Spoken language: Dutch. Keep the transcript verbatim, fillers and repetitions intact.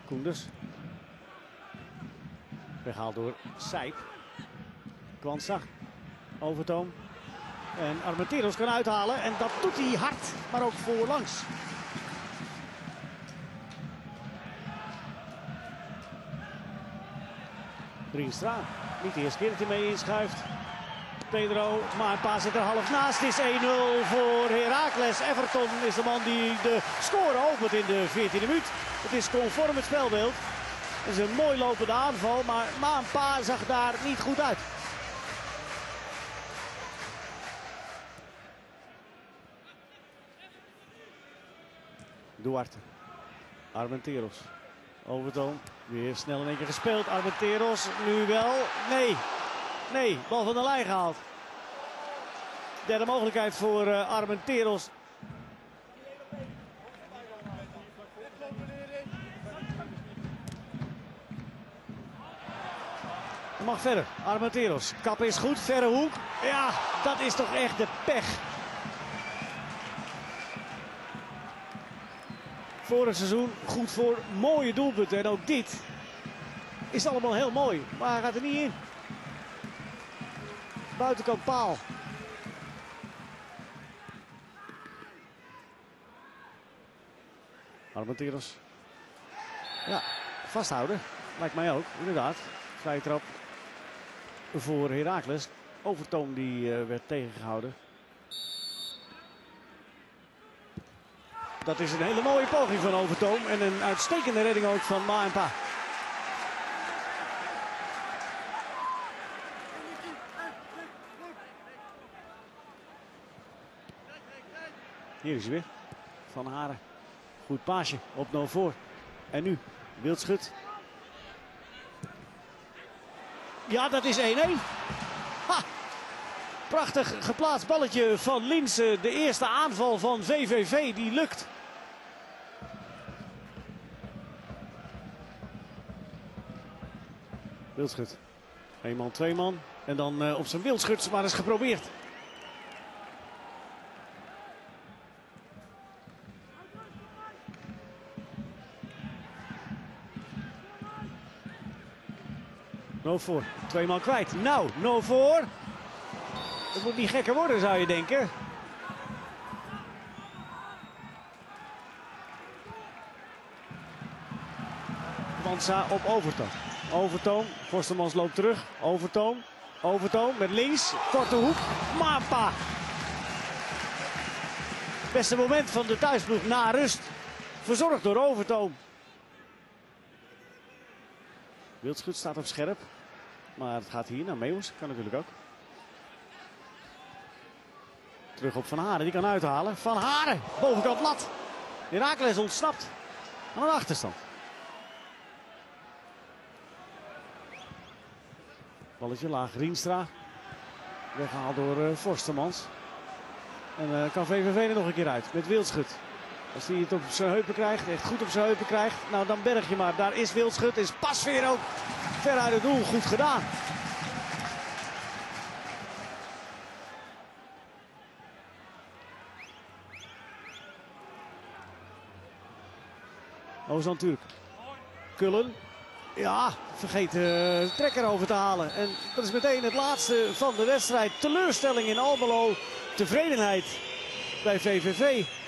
Koenders. Weggehaald door Sijp. Kwanza. Overtoom. En Armenteros kan uithalen. En dat doet hij hard, maar ook voorlangs. Rienstra. Niet de eerste keer dat hij mee inschuift. Pedro, maar een paar zit er half naast. Het is één nul voor Heracles. Everton is de man die de score opent in de veertiende minuut. Het is conform het spelbeeld. Het is een mooi lopende aanval, maar Maanpa zag daar niet goed uit. Duarte. Armenteros. Overtoom. Weer snel in één keer gespeeld. Armenteros nu wel. Nee. Nee, bal van de lijn gehaald. Derde mogelijkheid voor uh, Armenteros. Mag verder. Armenteros. Kap is goed. Verre hoek. Ja, dat is toch echt de pech. Vorig seizoen goed voor mooie doelpunten. En ook dit is allemaal heel mooi. Maar hij gaat er niet in. Buitenkant paal. Armenteros. Ja, vasthouden. Lijkt mij ook, inderdaad. Vrije trap voor Heracles. Overtoom die uh, werd tegengehouden. Dat is een hele mooie poging van Overtoom. En een uitstekende redding ook van Maanpa. Hier is hij weer. Van Haren. Goed paasje op Novoor. En nu Wildschut. Ja, dat is één één. Ha! Prachtig geplaatst balletje van Linse. De eerste aanval van V V V die lukt. Wildschut. Eén man, twee man. En dan uh, op zijn Wildschut maar eens geprobeerd. Novoor, twee man kwijt. Nou, Novoor. Het moet niet gekker worden, zou je denken. Kwanza op Overtoom. Overtoom, Forstemans loopt terug. Overtoom, Overtoom met links. Korte hoek, Maanpa. Beste moment van de thuisploeg na rust. Verzorgd door Overtoom. Wildschut staat op scherp. Maar het gaat hier naar Meeuwis. Kan natuurlijk ook. Terug op Van Haren. Die kan uithalen. Van Haren. Bovenkant lat. Heracles ontsnapt. Aan een achterstand. Balletje laag. Rienstra. Weggehaald door uh, Forstemans. En uh, kan V V V er nog een keer uit. Met Wildschut. Als hij het op zijn heupen krijgt. Echt goed op zijn heupen krijgt. Nou dan berg je maar. Daar is Wildschut. Is Pasveer ook. Ver uit het doel. Goed gedaan. Ozan Turk. Kullen. Ja, vergeet de trekker over te halen. En dat is meteen het laatste van de wedstrijd. Teleurstelling in Almelo. Tevredenheid bij V V V.